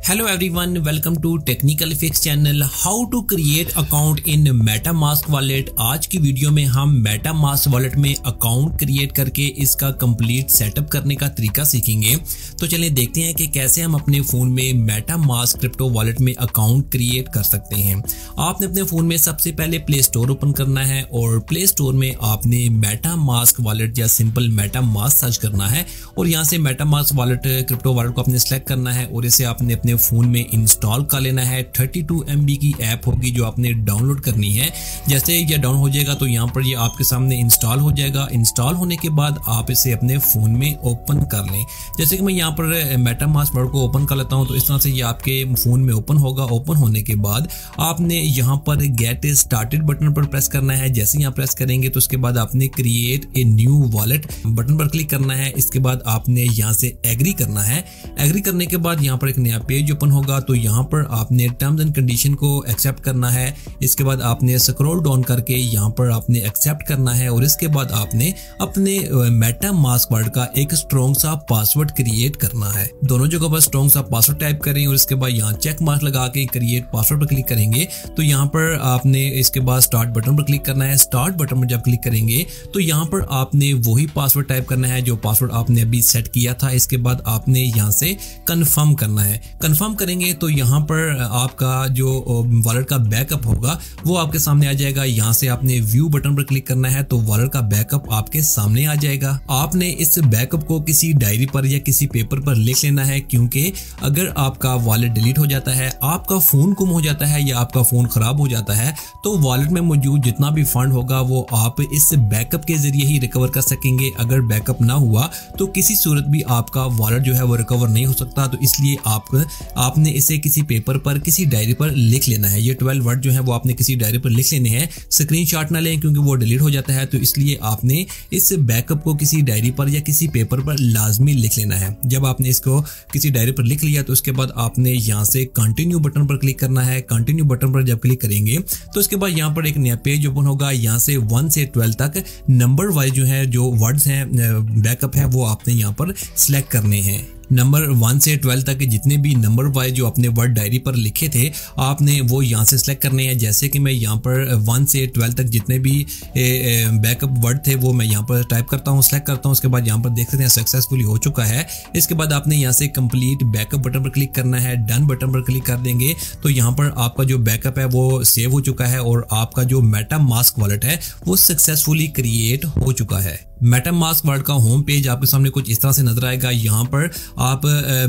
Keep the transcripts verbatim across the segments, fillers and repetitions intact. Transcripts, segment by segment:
Hello everyone, welcome to Technical Fix channel. How to create account in MetaMask wallet। आज की video में हम MetaMask wallet में account create करके इसका कंप्लीट सेटअप करने का तरीका सीखेंगे। तो चलिए देखते हैं कि कैसे हम अपने फोन में MetaMask क्रिप्टो वॉलेट में अकाउंट क्रिएट कर सकते हैं। आपने अपने फोन में सबसे पहले प्ले स्टोर ओपन करना है और प्ले स्टोर में आपने MetaMask वॉलेट या सिंपल MetaMask सर्च करना है और यहाँ से MetaMask वॉलेट क्रिप्टो वॉलेट को आपने सेलेक्ट करना है और इसे आपने अपने फोन में इंस्टॉल कर लेना है। बत्तीस एम बी की ऐप होगी जो आपने डाउनलोड करनी है। जैसे ये डाउन हो जाएगा तो यहाँ पर ये आपके सामने इंस्टॉल हो जाएगा। इंस्टॉल होने के बाद आप इसे अपने फोन में ओपन कर लें। जैसे कि मैं यहाँ पर MetaMask वॉलेट को ओपन कर लेता हूँ तो इस तरह से ये आपके फोन में ओपन होगा। ओपन होने के बाद आपने यहाँ पर गेट स्टार्टेड बटन पर प्रेस करना है। जैसे यहाँ प्रेस करेंगे तो उसके बाद आपने create a new wallet button पर क्लिक करना है। इसके बाद आपने यहाँ से एग्री करना है। एग्री करने के बाद यहाँ पर एक नया पेज ओपन होगा तो यहाँ पर आपने टर्म्स एंड कंडीशन को एक्सेप्ट करना है। इसके बाद आपने स्क्रॉल डाउन करके यहाँ पर आपने एक्सेप्ट करना है और इसके बाद आपने अपने MetaMask वॉलेट का एक स्ट्रॉन्ग सा पासवर्ड क्रिएट करना है। दोनों जगह पर स्ट्रॉन्ग सा पासवर्ड टाइप करें और इसके बाद यहाँ चेक मार्क लगा के क्रिएट पासवर्ड पर क्लिक करेंगे तो यहाँ पर आपने इसके बाद स्टार्ट बटन पर क्लिक करना है। स्टार्ट बटन पर जब क्लिक करेंगे तो यहाँ पर आपने वही पासवर्ड टाइप करना है जो पासवर्ड आपने अभी सेट किया था। इसके बाद आपने यहाँ से कंफर्म करना है। कंफर्म करेंगे तो यहाँ पर आपका जो वॉलेट का बैकअप होगा वो आपके सामने आ जाएगा। यहाँ से आपने व्यू बटन पर क्लिक करना है तो वॉलेट का बैकअप आपके सामने आ जाएगा। आपने इस बैकअप को किसी डायरी पर या किसी पेपर पर लिख लेना है, क्योंकि अगर आपका वॉलेट डिलीट हो जाता है, आपका फोन गुम हो जाता है या आपका फोन खराब हो जाता है तो वॉलेट में मौजूद जितना भी फंड होगा वो आप इस बैकअप के जरिए ही रिकवर कर सकेंगे। अगर बैकअप ना हुआ तो किसी सूरत भी आपका वॉलेट जो है वो रिकवर नहीं हो सकता। तो इसलिए आप आपने इसे किसी पेपर पर किसी डायरी पर लिख लेना है। ये ट्वेल्व वर्ड जो है वो आपने किसी डायरी पर लिख लेने हैं। स्क्रीनशॉट ना लें क्योंकि वो डिलीट हो जाता है। तो इसलिए आपने इस बैकअप को किसी डायरी पर या किसी पेपर पर लाजमी लिख लेना है। जब आपने इसको किसी डायरी पर लिख लिया तो उसके बाद आपने यहाँ से कंटिन्यू बटन पर क्लिक करना है। कंटिन्यू बटन पर जब क्लिक करेंगे तो उसके बाद यहाँ पर एक नया पेज ओपन होगा। यहाँ से वन से ट्वेल्व तक नंबर वाइज जो है जो वर्ड्स हैं बैकअप है वो आपने यहाँ पर सिलेक्ट करने हैं। नंबर वन से ट्वेल्व तक जितने भी नंबर वाइज जो अपने वर्ड डायरी पर लिखे थे आपने वो यहाँ से सिलेक्ट करने हैं। जैसे कि मैं यहाँ पर वन से ट्वेल्व तक जितने भी बैकअप वर्ड थे वो मैं यहाँ पर टाइप करता हूँ, सिलेक्ट करता हूँ। उसके बाद यहाँ पर देख सकते हैं सक्सेसफुली हो चुका है। इसके बाद आपने यहाँ से कंप्लीट बैकअप बटन पर क्लिक करना है। डन बटन पर क्लिक कर देंगे तो यहाँ पर आपका जो बैकअप है वो सेव हो चुका है और आपका जो MetaMask वॉलेट है वो सक्सेसफुली क्रिएट हो चुका है। MetaMask वॉलेट का होम पेज आपके सामने कुछ इस तरह से नजर आएगा। यहाँ पर आप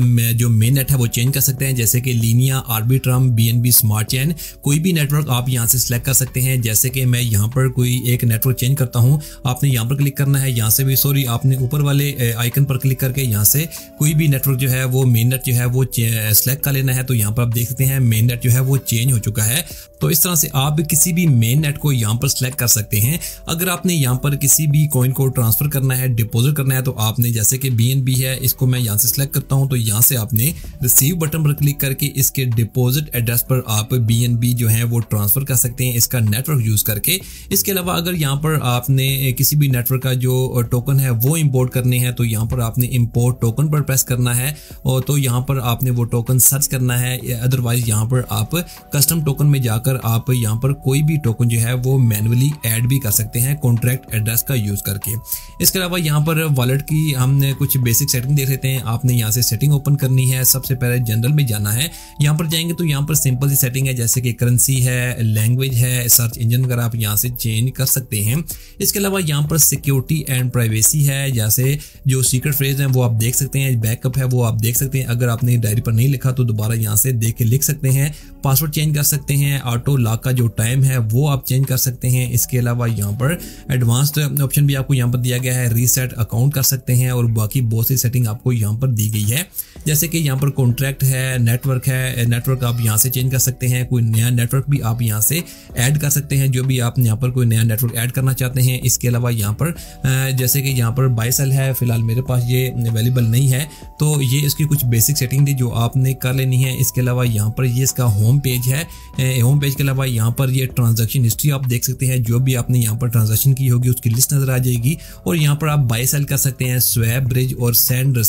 जो मेन नेट है वो चेंज कर सकते हैं, जैसे कि Linea, Arbitrum, BNB smart chain. कोई भी नेटवर्क आप यहाँ से सिलेक्ट कर सकते हैं। जैसे कि मैं यहाँ पर कोई एक नेटवर्क चेंज करता हूँ, आपने यहाँ पर क्लिक करना है। यहाँ से भी सॉरी आपने ऊपर वाले आइकन पर क्लिक करके यहाँ से कोई भी नेटवर्क जो है वो मेन नेट जो है वो सिलेक्ट कर लेना है। तो यहाँ पर आप देख सकते हैं मेन नेट जो है वो चेंज हो चुका है। तो इस तरह से आप किसी भी मेन नेट को यहाँ पर सिलेक्ट कर सकते हैं। अगर आपने यहाँ पर किसी भी कॉइन को ट्रांसफर करना है, डिपॉजिट करना है तो आपने जैसे कि बीएनबी है इसको मैं यहाँ से सिलेक्ट करता हूँ तो यहाँ से आपने रिसीव बटन पर क्लिक करके इसके डिपॉजिट एड्रेस पर आप बीएनबी जो है वो ट्रांसफर कर सकते हैं इसका नेटवर्क यूज करके। इसके अलावा अगर यहाँ पर आपने किसी भी नेटवर्क का जो टोकन है वो इंपोर्ट करने हैं तो यहाँ पर आपने इंपोर्ट टोकन पर प्रेस करना है और तो यहाँ पर आपने वो टोकन सर्च करना है। अदरवाइज यहाँ पर आप कस्टम टोकन में जाकर आप यहाँ पर कोई भी टोकन जो है वो मैन्युअली ऐड भी कर सकते हैं कॉन्ट्रैक्ट एड्रेस का यूज करके। इसके अलावा यहाँ पर वॉलेट की हमने कुछ बेसिक सेटिंग देख लेते हैं। आपने यहाँ से सेटिंग ओपन करनी है। सबसे पहले जनरल में जाना है। यहाँ पर जाएंगे तो यहाँ पर सिंपल सी सेटिंग है, जैसे कि करेंसी है, लैंग्वेज है, सर्च इंजन वगैरह आप यहाँ से चेंज कर सकते हैं। इसके अलावा यहाँ पर सिक्योरिटी एंड प्राइवेसी है, जैसे जो सीक्रेट फ्रेज है वो आप देख सकते हैं। बैकअप है वो आप देख सकते हैं। अगर आपने डायरी पर नहीं लिखा तो दोबारा यहाँ से देख के लिख सकते हैं। पासवर्ड चेंज कर सकते हैं। ऑटो लॉक का जो टाइम है वो आप चेंज कर सकते हैं। इसके अलावा यहाँ पर एडवांस्ड ऑप्शन भी आपको यहाँ पर दिया गया है। रीसेट अकाउंट कर सकते हैं और बाकी बहुत सी सेटिंग आपको यहाँ पर दी गई है, जैसे कि यहाँ पर कॉन्ट्रैक्ट है, नेटवर्क है। नेटवर्क आप यहाँ से चेंज कर सकते हैं। कोई नया नेटवर्क भी आप यहाँ से ऐड कर सकते हैं, जो भी आप यहाँ पर कोई नया नेटवर्क ऐड करना चाहते हैं। इसके अलावा यहाँ पर जैसे कि यहाँ पर बाय सेल है, फिलहाल मेरे पास ये अवेलेबल नहीं है तो ये इसकी कुछ बेसिक सेटिंग थी जो आपने कर लेनी है। इसके अलावा यहाँ पर ये इसका होम पेज है। होम पेज के अलावा यहाँ पर ये ट्रांजैक्शन हिस्ट्री आप देख सकते हैं। जो भी आपने यहाँ पर ट्रांजैक्शन की होगी उसकी लिस्ट नजर आ जाएगी और यहाँ पर आप बाय सेल कर सकते हैं। स्वैप, ब्रिज और सेंड रिसीव यहाँ पर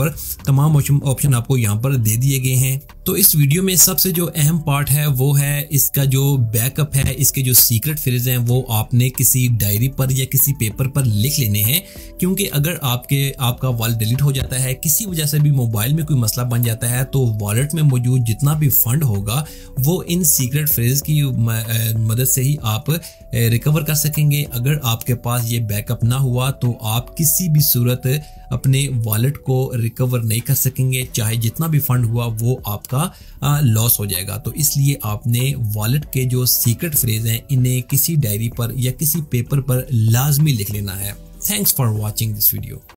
पर तमाम ऑप्शन आपको यहाँ पर दे दिए गए हैं। तो इस वीडियो में सबसे जो अहम पार्ट है वो है इसका जो बैकअप है, इसके जो सीक्रेट फ्रेज हैं वो आपने किसी डायरी पर या किसी पेपर पर लिख लेने हैं, क्योंकि अगर आपके आपका वॉलेट डिलीट हो जाता है, किसी वजह से भी मोबाइल में कोई मसला बन जाता है, तो वॉलेट में मौजूद जितना भी फंड होगा वो इन सीक्रेट फ्रेज की मदद से ही आप रिकवर कर सकेंगे। अगर आपके पास ये बैकअप ना हुआ तो आप किसी भी सूरत अपने वॉलेट को रिकवर नहीं कर सकेंगे, चाहे जितना भी फंड हुआ वो आपका लॉस हो जाएगा। तो इसलिए आपने वॉलेट के जो सीक्रेट फ्रेज हैं इन्हें किसी डायरी पर या किसी पेपर पर लाजमी लिख लेना है। Thanks for watching this video.